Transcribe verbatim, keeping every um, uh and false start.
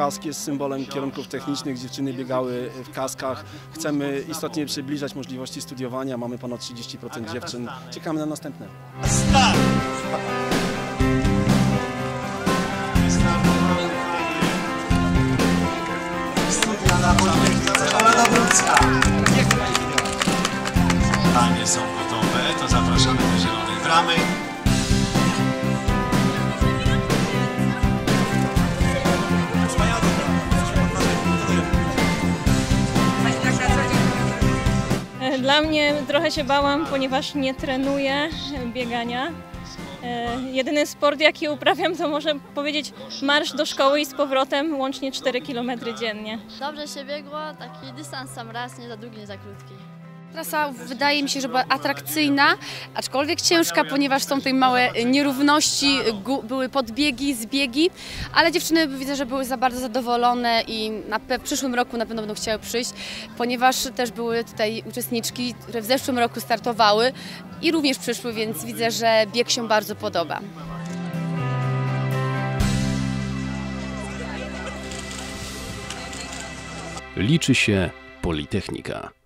kask jest symbolem kierunków technicznych, dziewczyny biegały w kaskach. Chcemy istotnie przybliżać możliwości studiowania, mamy ponad trzydzieści procent dziewczyn. Czekamy na następne. Panie są gotowe, to zapraszamy do zielonej bramy. Dla mnie trochę się bałam, ponieważ nie trenuję biegania. Jedyny sport, jaki uprawiam, to można powiedzieć marsz do szkoły i z powrotem, łącznie cztery kilometry dziennie. Dobrze się biegło, taki dystans sam raz, nie za długi, nie za krótki. Trasa wydaje mi się, że była atrakcyjna, aczkolwiek ciężka, ponieważ są tutaj małe nierówności, były podbiegi, zbiegi, ale dziewczyny widzę, że były za bardzo zadowolone i na w przyszłym roku na pewno będą chciały przyjść, ponieważ też były tutaj uczestniczki, które w zeszłym roku startowały i również przyszły, więc widzę, że bieg się bardzo podoba. Liczy się Politechnika.